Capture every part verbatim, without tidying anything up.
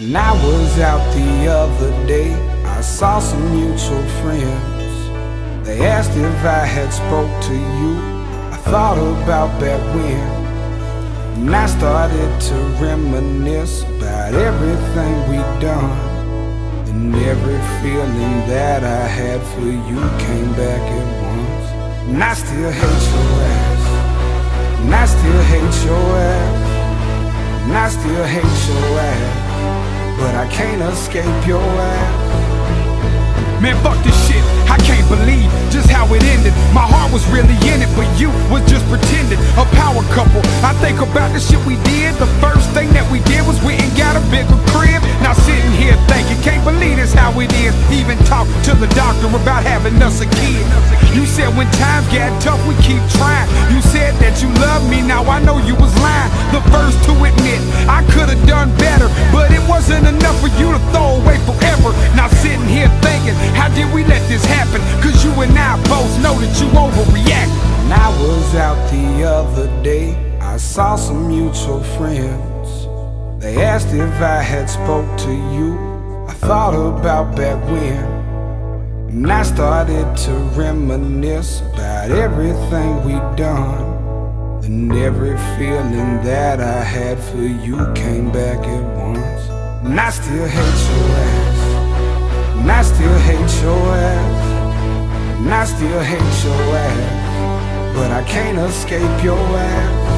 And I was out the other day, I saw some mutual friends. They asked if I had spoke to you. I thought about back when, and I started to reminisce about everything we'd done. And every feeling that I had for you came back at once. And I still hate your ass, and I still hate your ass, and I still hate your ass, but I can't escape your ass. Man, fuck this shit, I can't believe just how it ended. My heart was really in it, but you was just pretending. A power couple, I think about the shit we did. The first thing that we did was we and got a bigger crib. Now sitting here thinking, can't believe this how it is. Even talk to the doctor about having us a kid. You said when times get tough we keep trying. You said that you love me, now I know you was lying. The first to admit, I could've done better, but it wasn't enough for you to throw away forever. Now sitting here thinking, how did we let this happen? Cause you and I both know that you overreact. And I was out the other day, I saw some mutual friends. They asked if I had spoke to you. I thought about back when, and I started to reminisce about everything we'd done. And every feeling that I had for you came back at once. And I still hate your ass, and I still hate your ass, and I still hate your ass, but I can't escape your ass.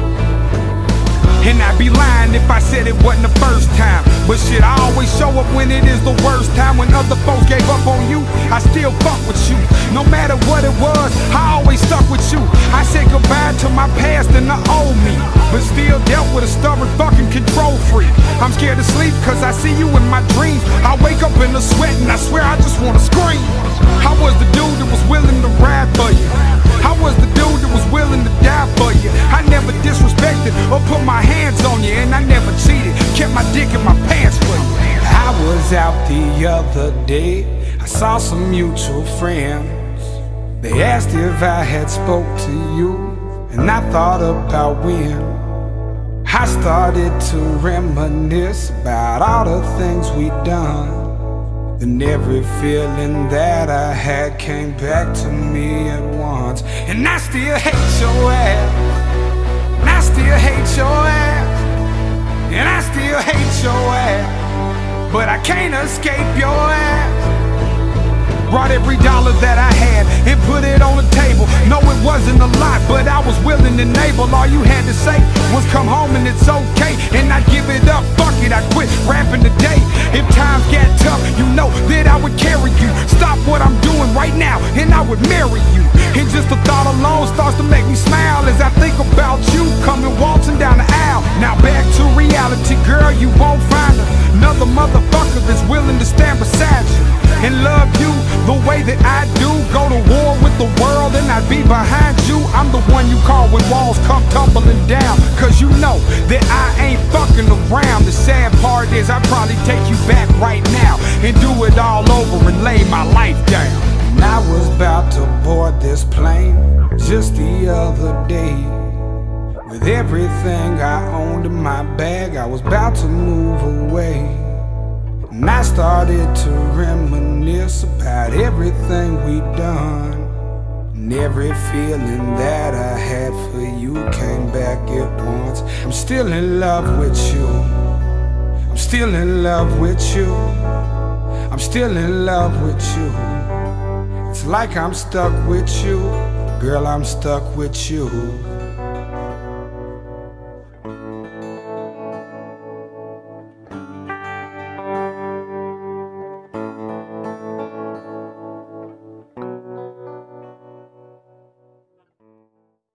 And I'd be lying if I said it wasn't the first time. But shit, I always show up when it is the worst time. When other folks gave up on you, I still fuck with you. No matter what it was, I always stuck with you. I said goodbye to my past and the old me, but still dealt with a stubborn fucking control freak. I'm scared to sleep cause I see you in my dreams. I wake up in a sweat and I swear I just wanna scream. I was the dude that was willing to ride for you. I was the dude that was willing to die for you. I never disrespected or put my hands on you, and I never cheated, kept my dick in my pants for you. I was out the other day, I saw some mutual friends. They asked if I had spoke to you, and I thought about when I started to reminisce about all the things we'd done. And every feeling that I had came back to me at once. And I still hate your ass, and I still hate your ass, and I still hate your ass, but I can't escape your ass. Brought every dollar that I had and put it on the table. No, it wasn't a lot, but I was willing to enable. All you had to say was come home and it's okay, and I'd give it up, fuck it, I'd quit rapping today. If times get tough, you know that I would carry you. Stop what I'm doing right now and I would marry you. And just the thought alone starts to make me smile as I think about you coming waltzing down the aisle. Now back to reality, girl, you won't find another motherfucker that's willing to stand beside you and love you the way that I do. Go to war with the world and I'd be behind you. I'm the one you call when walls come tumbling down, cause you know that I ain't fucking around. The sad part is I'd probably take you back right now and do it all over and lay my life down. And I was about to board this plane just the other day. With everything I owned in my bag, I was about to move away. And I started to reminisce about everything we'd done. And every feeling that I had for you came back at once. I'm still in love with you, I'm still in love with you, I'm still in love with you. It's like I'm stuck with you, girl, I'm stuck with you.